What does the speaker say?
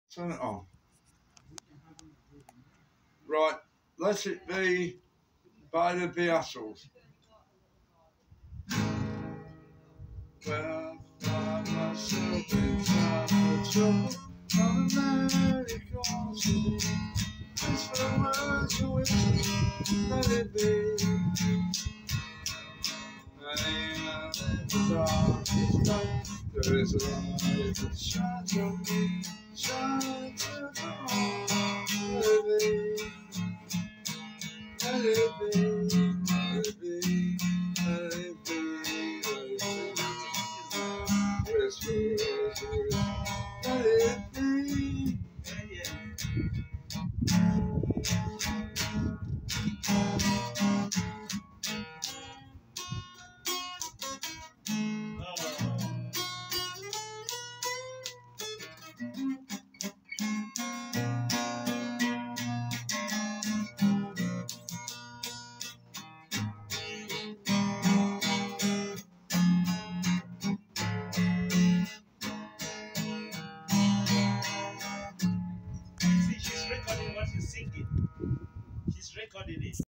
Turn it on. Right, let it be by the Beatles. Well, I find myself in time for trouble on American City. Just for the words of which let it be. And in the darkest night, there is a light that shines on me, shines on me. Let it be. Let it be, let it be, let it be, let it be. Whisper, whisper, let it be. See, she's recording what you're singing. She's recording it.